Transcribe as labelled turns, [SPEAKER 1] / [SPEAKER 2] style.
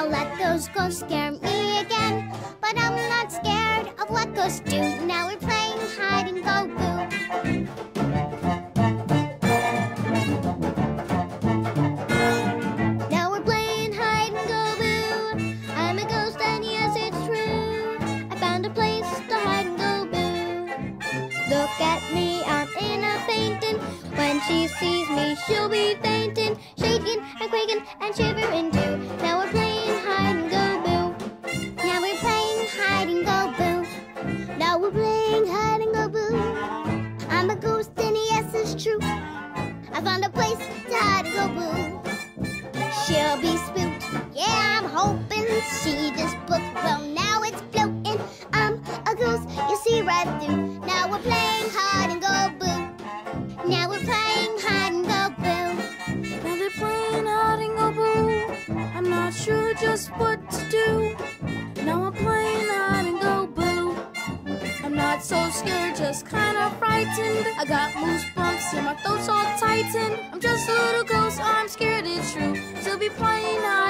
[SPEAKER 1] I'll let those ghosts scare me again. But I'm not scared of what ghosts do. Now we're playing hide and go boo. Now we're playing hide and go boo. I'm a ghost and yes, it's true. I found a place to hide and go boo. Look at me, I'm in a paintin'. When she sees me, she'll be faintin', shaking and quaking and shivering too. Now we're playing hide and go boo. Now we're playing hide and go boo. Now we're playing hide and go boo. I'm a ghost and yes, it's true. I found a place to hide and go boo. She'll be spooked, yeah, I'm hoping. See this book, well now it's floating. I'm a ghost, you see right through. Now we're playing hide and go boo. Now we're playing hide and go boo.
[SPEAKER 2] Now they're playing hide and go boo. I'm not sure just what to do. Now I'm playing hide and go boo. I'm not so scared, just kinda frightened. I got goosebumps and my throat's all tightened. I'm just a little ghost, I'm scared, it's true. Still be playing hide